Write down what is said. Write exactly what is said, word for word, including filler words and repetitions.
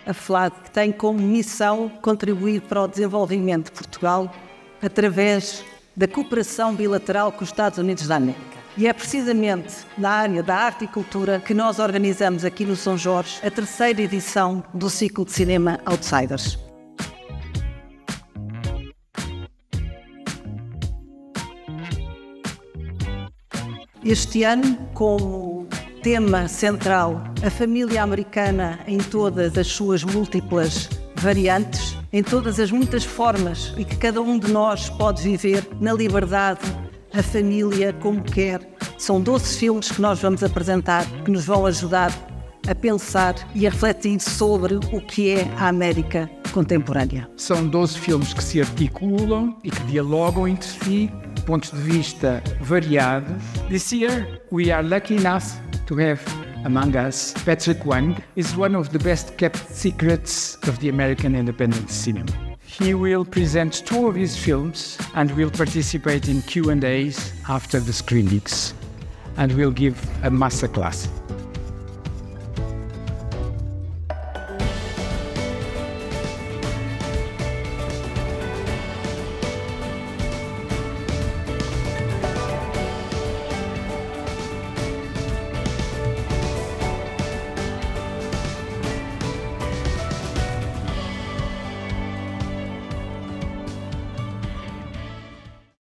a FLAD tem como missão contribuir para o desenvolvimento de Portugal através da cooperação bilateral com os Estados Unidos da América. E é precisamente na área da arte e cultura que nós organizamos aqui no São Jorge a terceira edição do ciclo de cinema Outsiders. Este ano, como tema central, a família americana em todas as suas múltiplas variantes, em todas as muitas formas e que cada um de nós pode viver na liberdade, a família como quer. São doze filmes que nós vamos apresentar que nos vão ajudar a pensar e a refletir sobre o que é a América contemporânea. São doze filmes que se articulam e que dialogam entre si, pontos de vista variados. This year we are lucky enough to have among us Patrick Wang. Is one of the best kept secrets of the American independent cinema. He will present two of his films and will participate in Q and A's after the screenings and will give a masterclass.